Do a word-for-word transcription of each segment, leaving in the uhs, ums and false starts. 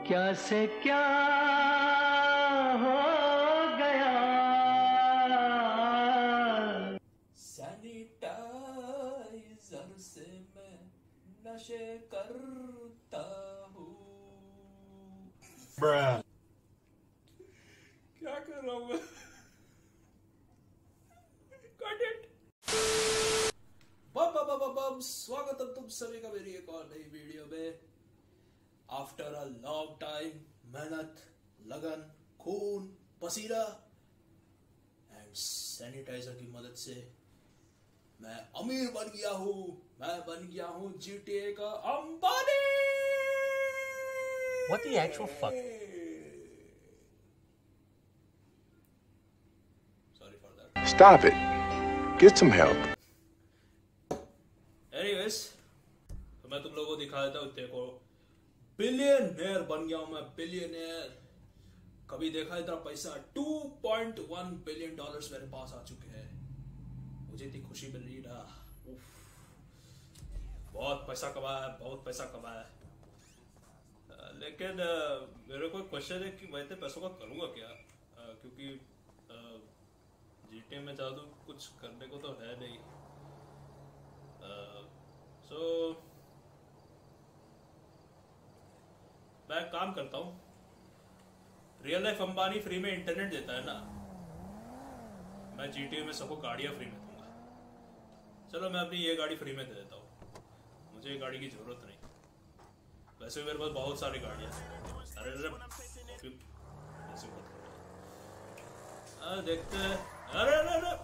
क्या से क्या हो गया। सैनिटाइजर से मैं नशे करता हूँ। क्या कर रहा हूँ मैं? बम बम बम बम, स्वागत है तुम सभी का मेरी एक और नई वीडियो में। आफ्टर अ लॉन्ग टाइम, मेहनत, लगन, खून, पसीना एंड सैनिटाइजर की मदद से मैं अमीर बन गया हूँ। मैं बन गया हूँ जीटीए का Ambani. What the actual fuck? Sorry for that. Stop it. Get some help. Anyways, तो मैं तुम लोगों को दिखा देता हूँ। देखो, बिलियनर बन गया हूँ मैं, बिलियनर। कभी देखा इतना पैसा? Two point one billion dollars मेरे पास आ चुके हैं। मुझे इतनी खुशी मिल रही ना। उफ, बहुत पैसा कमाया, बहुत पैसा कमाया। लेकिन मेरे को क्वेश्चन है कि मैं इतने पैसों का करूँगा क्या? आ, क्योंकि जीटीए में ज़्यादा कुछ करने को तो है नहीं। सो so, मैं काम करता हूँ। रियल लाइफ अंबानी फ्री में इंटरनेट देता है ना, मैं जीटीए में सबको गाड़ियाँ फ्री में दूंगा। चलो मैं अपनी ये गाड़ी फ्री में दे देता हूँ, मुझे ये गाड़ी की जरूरत नहीं। वैसे भी मेरे पास बहुत सारी गाड़ियाँ हैं। अरे अरे ऐसे मत करो। देखते हैं। अरे अरे अरे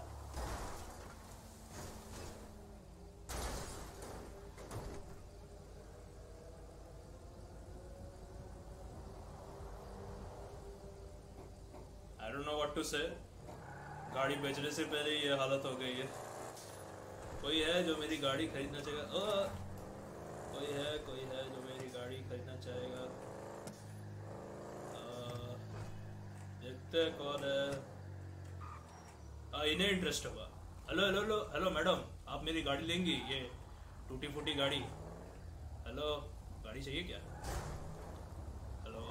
I don't know what to say. गाड़ी बेचने से पहले ये हालत हो गई है। कोई है जो मेरी गाड़ी खरीदना चाहेगा? कोई है कोई है जो मेरी गाड़ी खरीदना चाहेगा? देखते हैं कौन है। आ, इन्हें इंटरेस्ट होगा। Hello hello hello hello madam, आप मेरी गाड़ी लेंगी? ये टूटी फूटी गाड़ी। हेलो, गाड़ी चाहिए क्या? हेलो,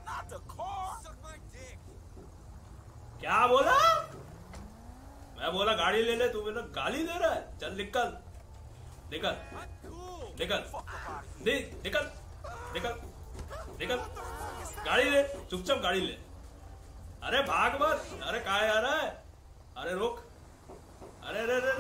क्या बोला? मैं बोला गाड़ी ले ले, तू बोला गाली दे रहा है। चल निकल निकल निकल निकल निकल निकल, गाड़ी ले, चुपचाप गाड़ी ले। अरे भाग मत। अरे कहाँ जा रहा है? अरे रोक। अरे अरे अरे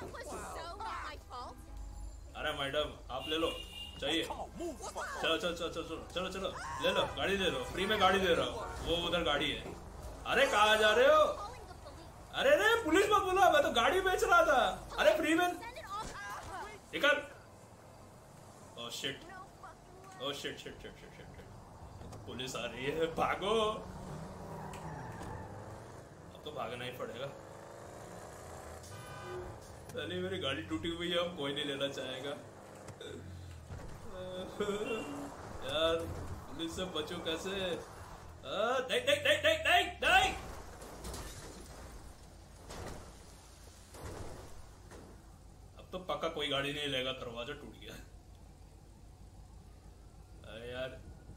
अरे मैडम, आप ले लो, चाहिए? चलो चलो चलो चलो चलो चलो ले लो, गाड़ी ले लो, फ्री में गाड़ी दे रहा हूँ। वो उधर गाड़ी है। अरे कहाँ जा रहे हो? अरे अरे पुलिस मत बोला, मैं तो गाड़ी बेच रहा था। अरे फ्री में निकल। Oh shit, oh shit shit shit shit shit, police आ रही है, भागो। अब तो भागना ही पड़ेगा। पहले मेरी गाड़ी टूटी हुई है, अब कोई नहीं लेना चाहेगा। यार पुलिस से बचो कैसे? नहीं नहीं नहीं नहीं नहीं नहीं। अब तो पक्का कोई गाड़ी नहीं लेगा, दरवाजा टूट गया। अरे यार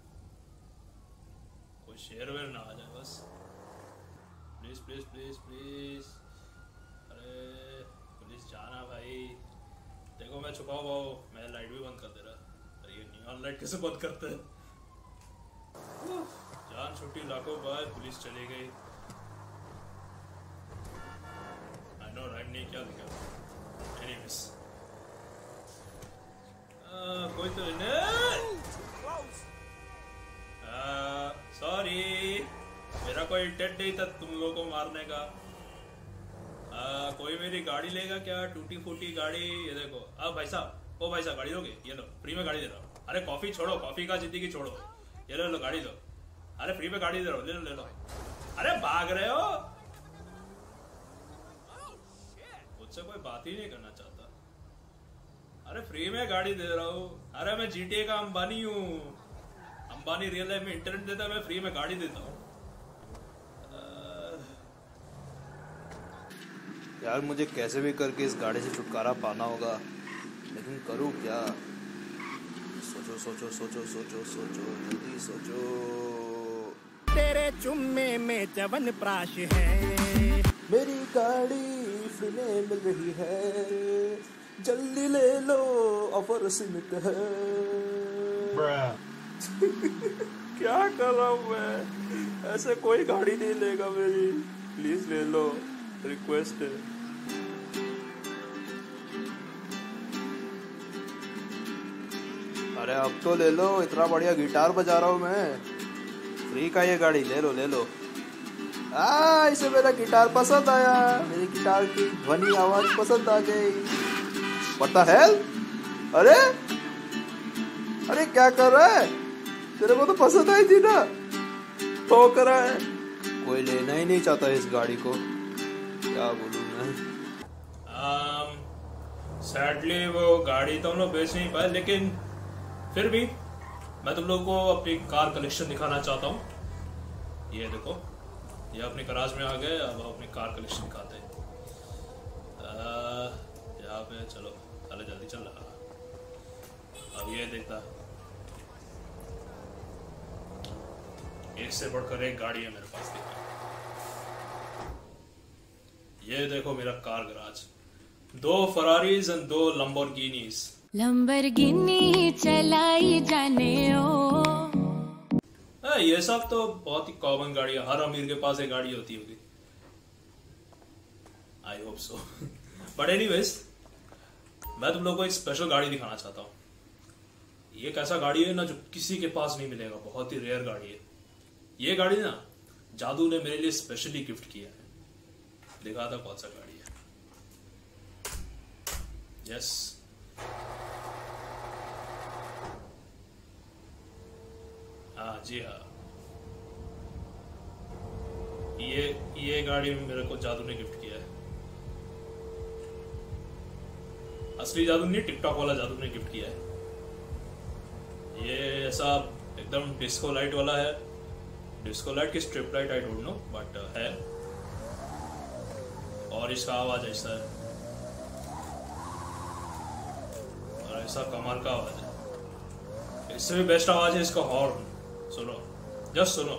कोई शेर वेर ना आ जाए बस। Please please please please. अरे पुलिस जाना भाई। देखो मैं छुपा हुआ हूँ, मैं लाइट भी बंद कर दे रहा। अरे ये नियॉन लाइट कैसे बंद करते हैं? जान छुट्टी लाखों बाद पुलिस चली गई। आई नो राइम नहीं क्या दिखा। एनीवेज, कोई तो नहीं। सॉरी, मेरा कोई इंटेंट नहीं था तुम लोगों को मारने का। आ, कोई मेरी गाड़ी लेगा क्या? टूटी फूटी गाड़ी। ये देखो। अब भाई साहब, ओ भाई साहब गाड़ी लोगे? ये लो, फ्री में गाड़ी दे रहा हूँ। अरे कॉफी छोड़ो, कॉफी का जिंदगी छोड़ो, ये लो लो गाड़ी लो। अरे फ्री में गाड़ी दे रहा हूँ, ले लो ले लो। अरे भाग रहे हो? मुझसे कोई बात ही नहीं करना चाहता। अरे फ्री में गाड़ी दे रहा हूँ। अरे मैं जीटीए का अंबानी हूँ। अंबानी रियल लाइफ में इंटरनेट देता है, मैं फ्री में गाड़ी देता हूँ। यार मुझे कैसे भी करके इस गाड़ी से छुटकारा पाना होगा, लेकिन करूँ क्या? सोचो सोचो सोचो सोचो सोचो जल्दी सोचो। तेरे चुम्मे में चवन प्राश है, मेरी गाड़ी फ्री में मिल रही है, जल्दी ले लो ऑफर सीमित है। क्या कर रहा हूँ मैं, ऐसे कोई गाड़ी नहीं लेगा मेरी, प्लीज ले लो, रिक्वेस्ट है। अरे अब तो ले लो, इतना बढ़िया गिटार बजा रहा हूँ मैं, फ्री का ये गाड़ी ले लो ले लो। आ, इसे मेरा गिटार पसंद आया, मेरी गिटार की ध्वनि आवाज पसंद आ गई। What the hell? अरे अरे क्या कर रहा है, तेरे को तो पसंद आई थी ना, ठोक रहा है। कोई लेना ही नहीं चाहता इस गाड़ी को, क्या बोलूं मैं। सैडली um, वो गाड़ी तो हम लोग बेच नहीं पाए, लेकिन फिर भी मैं तुम लोगों को अपनी कार कलेक्शन दिखाना चाहता हूँ। ये देखो, ये अपने गराज में आ गए, अब अपनी कार कलेक्शन दिखाते हैं। यहाँ पे चलो, चलो जल्दी चल रहा। अब ये देखता, एक से बढ़कर एक गाड़ी है मेरे पास। ये देखो मेरा कार गराज, दो फरारीज एंड दो लंबोर्गिनीज। लंबोर्गिनी चलाई जाने ओ। आ, ये सब तो बहुत ही कॉमन गाड़ी है, हर अमीर के पास एक गाड़ी होती होगी, I hope so. But anyways, मैं तुम लोगों को एक स्पेशल गाड़ी दिखाना चाहता हूँ। ये एक ऐसा गाड़ी है ना जो किसी के पास नहीं मिलेगा, बहुत ही रेयर गाड़ी है। ये गाड़ी ना जादू ने मेरे लिए स्पेशली गिफ्ट किया है। देखा था कौन सा गाड़ी है। यस, हाँ जी हाँ, ये ये गाड़ी मेरे को जादू ने गिफ्ट किया है। असली जादू नहीं, टिकटॉक वाला जादू ने गिफ्ट किया है। ये ऐसा एकदम डिस्को लाइट वाला है, डिस्को लाइट की strip light, I don't know but है। और इसका आवाज ऐसा है, और ऐसा कमाल का आवाज है। इससे भी बेस्ट आवाज है इसका हॉर्न, सुनो, जस्ट सुनो।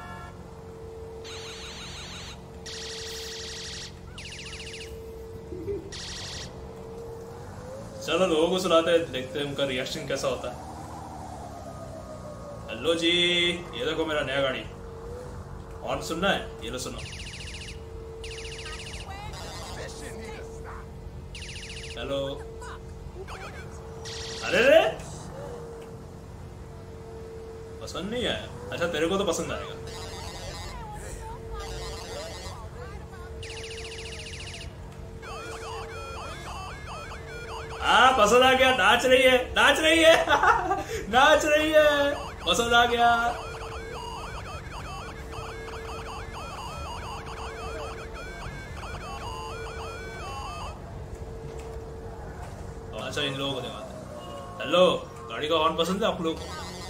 चलो लोगों को सुनाते हैं, देखते हैं उनका रिएक्शन कैसा होता है। हेलो जी, ये देखो मेरा नया गाड़ी, हॉर्न सुनना है, ये लो सुनो। हेलो, अरे रे पसंद नहीं आया? अच्छा तेरे को तो पसंद आएगा। हाँ पसंद आ गया, नाच रही है, नाच रही है नाच रही है, पसंद आ गया। अच्छा इन लोगों को दिखाते हैं। हेलो, गाड़ी का हॉर्न पसंद है आप लोग को?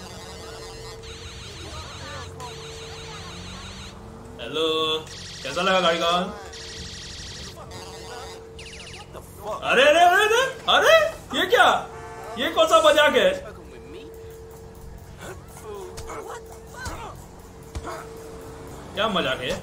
हेलो, कैसा लगा गाड़ी का हॉर्न? अरे अरे अरे अरे अरे ये क्या, ये कौन सा मजाक है? क्या मजाक है,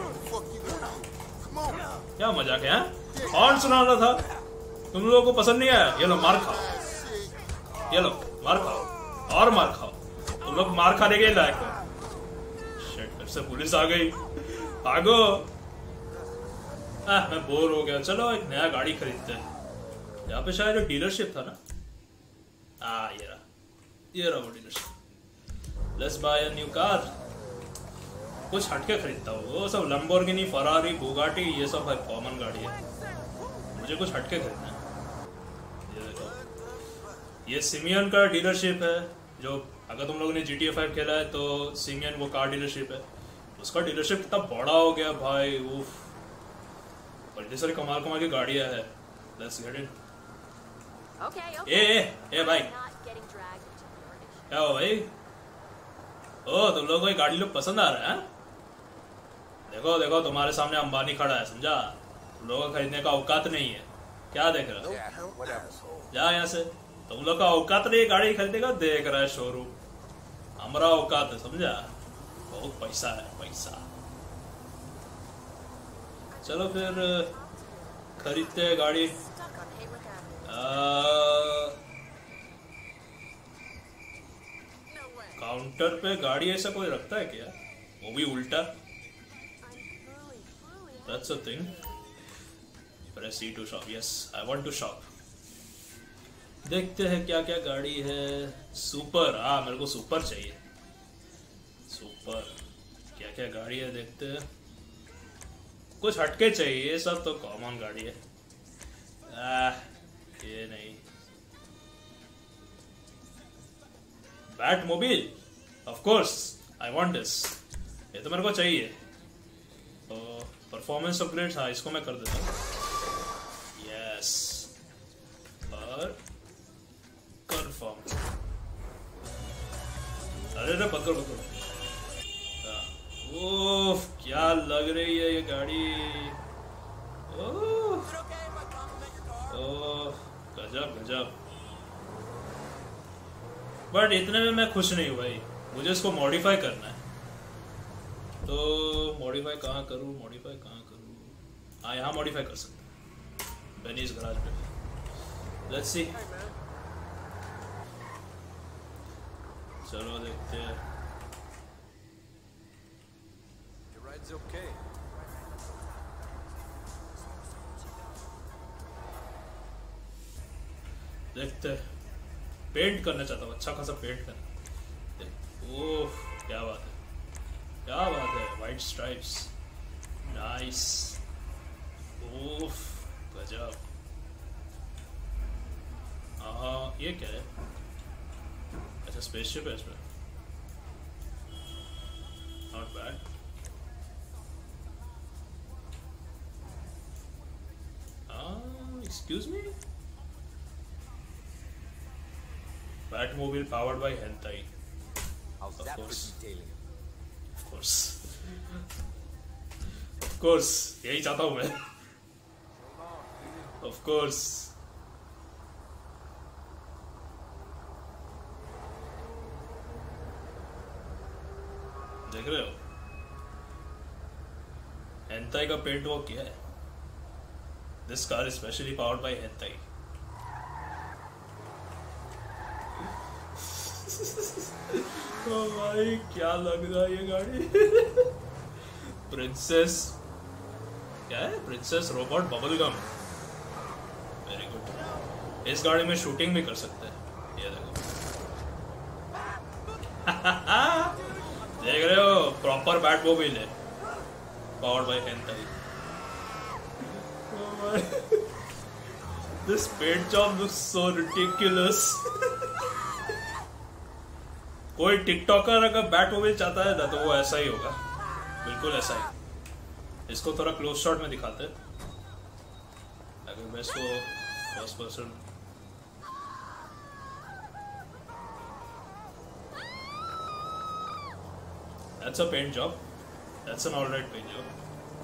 क्या मजाक है? हॉर्न सुनाना था, तुम लोगों को पसंद नहीं आया? ये लो मार खाओ, ये लो मार खाओ और मार खाओ, तुम लोग मार खाने के लायक हो। शिट, फिर से पुलिस आ गई, भागो। आ, मैं बोर हो गया, चलो एक नया गाड़ी खरीदते हैं। यहाँ पे शायद डीलरशिप था ना, आ ये रहा, ये रहा वो dealership. Let's buy a new car. कुछ हटके खरीदता हूँ, वो सब लंबोर्गिनी, फरारी, बुगाटी, ये सब है कॉमन गाड़ी है, मुझे कुछ हटके खरीदना है। ये देखो, ये सिमियन का डीलरशिप है, जो अगर तुम लोगों ने जी टी ए फाइव खेला है तो सिमियन वो कार डीलरशिप है, उसका डीलरशिप कितना बड़ा हो गया भाई, उफ, बड़ी सारी कमाल कमाल की गाड़ियां है। Let's get in. Okay, okay. ए ए ए भाई, Not getting dragged into your issue. क्या हो भाई? ओ तुम लोगों को ये गाड़ी लोग पसंद आ रहा है? देखो देखो, तुम्हारे सामने अंबानी खड़ा है, समझा? तुम लोगों को खरीदने का औकात नहीं है, क्या देख रहे हो? जा यहाँ से, तुम लोग का औकात नहीं गाड़ी खरीदने का, देख रहा है शोरूम, हमारा औकात है, समझा? बहुत पैसा है, पैसा। चलो फिर खरीदते हैं गाड़ी। काउंटर पे गाड़ी ऐसा कोई रखता है क्या? वो भी उल्टा। That's a thing. Press E to shop. Yes, I want to shop. देखते हैं क्या क्या गाड़ी है। सुपर, हाँ मेरे को सुपर चाहिए। सुपर क्या क्या गाड़ी है देखते हैं। कुछ हटके चाहिए, ये सब तो कॉमन गाड़ी है। आ, ये नहीं। Batmobile, of course I want this. ये तो मेरे को चाहिए। तो परफॉर्मेंस अपग्रेड, हाँ इसको मैं कर देता हूँ। यस, और कंफर्म। अरे रे पकड़ पकड़। ओह क्या लग रही है ये गाड़ी। ओह ओह गजब गजब। बट इतने में मैं खुश नहीं हूँ भाई, मुझे इसको मॉडिफाई करना है। तो मॉडिफाई कहाँ करूँ, मॉडिफाई कहाँ करूँ? हाँ यहाँ मॉडिफाई कर सकते हैं, बेनीज गराज पे। लेट्स सी, चलो देखते हैं। Okay. देखते हैं। पेंट करना चाहता हूँ, अच्छा खासा पेंट करना। ओह क्या बात है, क्या बात है। White stripes, nice. ओह गजब। हाँ ये क्या है? अच्छा स्पेसशिप है इसमें, not bad. Excuse me? Batmobile powered by hentai. How's Of that course. for detailing? Of course. Of course. यही चाहता हूँ मैं। Of course. देख रहे हो? hentai का पेंट वर्क किया है। This car is specially powered by hentai. ओ भाई क्या लग रहा है ये गाड़ी। प्रिंसेस, क्या है? Princess robot bubble gum. Very good. इस गाड़ी में शूटिंग भी कर सकते हैं, ये देखो। देख रहे हो, प्रॉपर बैटमोबिल है, powered by hentai। This paint job looks so ridiculous. कोई टिकटॉकर अगर बैटमोबिल चाहता है ना तो वो ऐसा ही होगा, बिल्कुल ऐसा ही। इसको थोड़ा क्लोज शॉट में दिखाते हैं। अगर मैं इसको first person, that's a paint job, that's an alright paint job.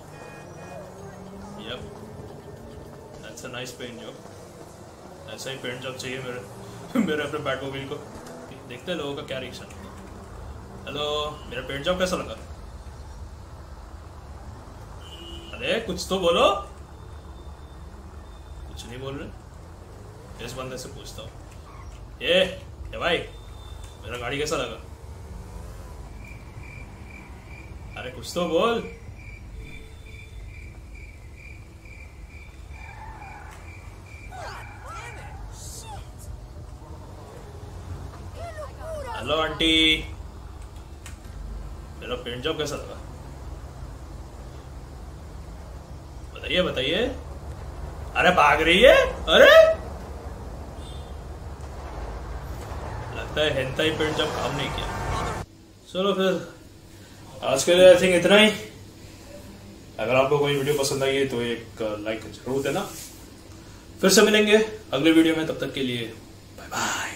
Yep. That's a nice paint job. ऐसा ही पेंट जॉब चाहिए मेरे मेरे अपने बैटमोबिल को। देखते हैं लोगों का क्या रिएक्शन। हेलो, मेरा पेंट जॉब कैसा लगा? अरे कुछ तो बोलो। कुछ नहीं बोल रहे। इस बंदे से पूछता हूँ। ये ये भाई, मेरा गाड़ी कैसा लगा? अरे कुछ तो बोल। हेलो आंटी, मेरा पेंट जॉब कैसा लगा? बताइए बताइए। अरे भाग रही है। अरे लगता है hentai पेंट जॉब काम नहीं किया। चलो फिर आज के लिए आई थिंक इतना ही। अगर आपको कोई वीडियो पसंद आई है तो एक लाइक जरूर देना। फिर से मिलेंगे अगले वीडियो में, तब तक के लिए बाय बाय।